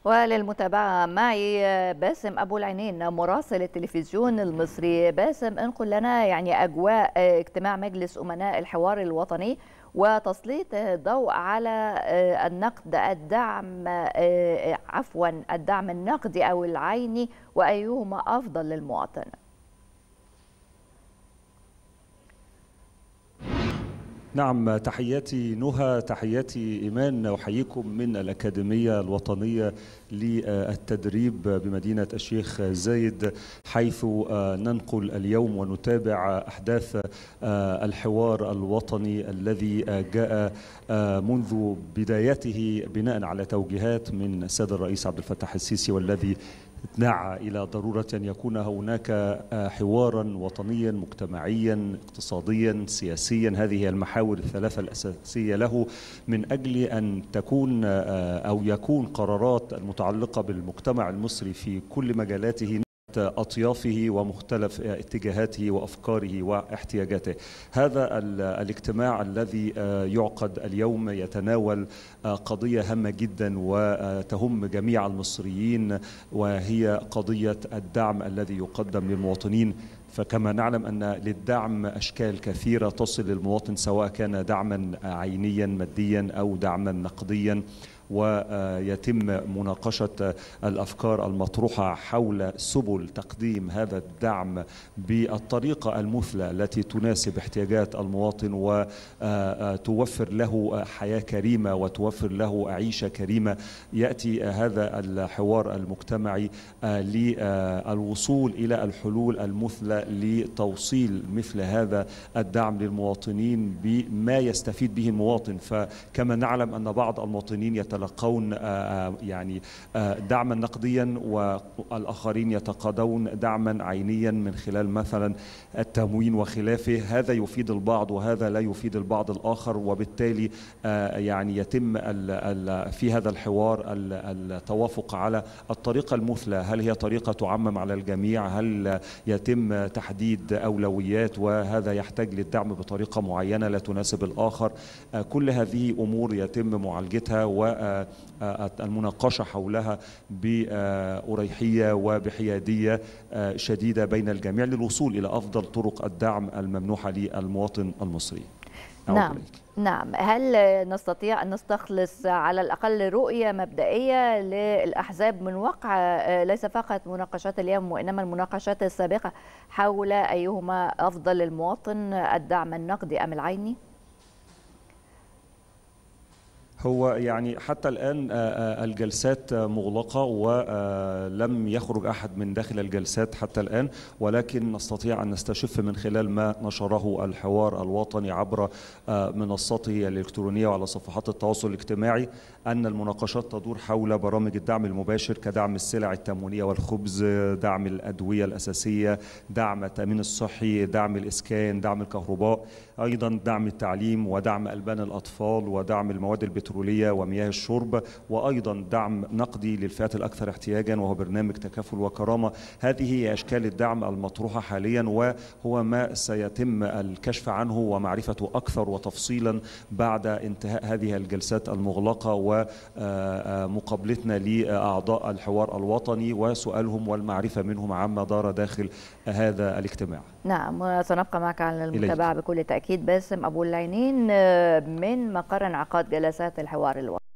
وللمتابعة معي باسم أبو العينين مراسل التلفزيون المصري. باسم، انقل لنا أجواء اجتماع مجلس أمناء الحوار الوطني وتسليط ضوء على النقد الدعم النقدي أو العيني، وأيهما أفضل للمواطن؟ نعم، تحياتي نهى، تحياتي إيمان، أحييكم من الأكاديمية الوطنية للتدريب بمدينة الشيخ زايد، حيث ننقل اليوم ونتابع أحداث الحوار الوطني الذي جاء منذ بدايته بناء على توجيهات من السيد الرئيس عبد الفتاح السيسي، والذي دعا إلى ضرورة أن يكون هناك حوارا وطنيا مجتمعيا اقتصاديا سياسيا. هذه هي المحاور الثلاثة الأساسية له، من أجل أن تكون أو يكون قرارات المتعلقة بالمجتمع المصري في كل مجالاته أطيافه ومختلف اتجاهاته وأفكاره واحتياجاته. هذا الاجتماع الذي يعقد اليوم يتناول قضية هامة جدا وتهم جميع المصريين، وهي قضية الدعم الذي يقدم للمواطنين. فكما نعلم أن للدعم أشكال كثيرة تصل للمواطن، سواء كان دعما عينيا ماديا أو دعما نقديا، ويتم مناقشة الأفكار المطروحة حول سبل تقديم هذا الدعم بالطريقة المثلى التي تناسب احتياجات المواطن وتوفر له حياة كريمة وتوفر له عيشة كريمة. يأتي هذا الحوار المجتمعي للوصول إلى الحلول المثلى لتوصيل مثل هذا الدعم للمواطنين بما يستفيد به المواطن. فكما نعلم أن بعض المواطنين يتلقون دعما نقديا، والآخرين يتقاضون دعما عينيا من خلال مثلا التموين وخلافه. هذا يفيد البعض وهذا لا يفيد البعض الآخر، وبالتالي يتم في هذا الحوار التوافق على الطريقة المثلى. هل هي طريقة تعمم على الجميع؟ هل يتم تحديد أولويات وهذا يحتاج للدعم بطريقة معينة لا تناسب الآخر؟ كل هذه أمور يتم معالجتها والمناقشة حولها بأريحية وبحيادية شديدة بين الجميع للوصول إلى أفضل طرق الدعم الممنوحة للمواطن المصري. نعم. هل نستطيع أن نستخلص على الأقل رؤية مبدئية للأحزاب من وقع ليس فقط مناقشات اليوم وإنما المناقشات السابقة حول أيهما أفضل للمواطن، الدعم النقدي أم العيني؟ هو حتى الآن الجلسات مغلقة ولم يخرج أحد من داخل الجلسات حتى الآن، ولكن نستطيع أن نستشف من خلال ما نشره الحوار الوطني عبر منصاته الإلكترونية وعلى صفحات التواصل الاجتماعي أن المناقشات تدور حول برامج الدعم المباشر كدعم السلع التموينية والخبز، دعم الأدوية الأساسية، دعم التأمين الصحي، دعم الإسكان، دعم الكهرباء، أيضا دعم التعليم ودعم ألبان الأطفال ودعم المواد البترولية ومياه الشرب، وأيضا دعم نقدي للفئات الأكثر احتياجا وهو برنامج تكافل وكرامة. هذه هي أشكال الدعم المطروحة حاليا، وهو ما سيتم الكشف عنه ومعرفته أكثر وتفصيلا بعد انتهاء هذه الجلسات المغلقة ومقابلتنا لأعضاء الحوار الوطني وسؤالهم والمعرفة منهم عما دار داخل هذا الاجتماع. نعم، وسنبقى معك على المتابعة بكل تأكيد. باسم أبو العينين من مقر انعقاد جلسات الحوار الوطني.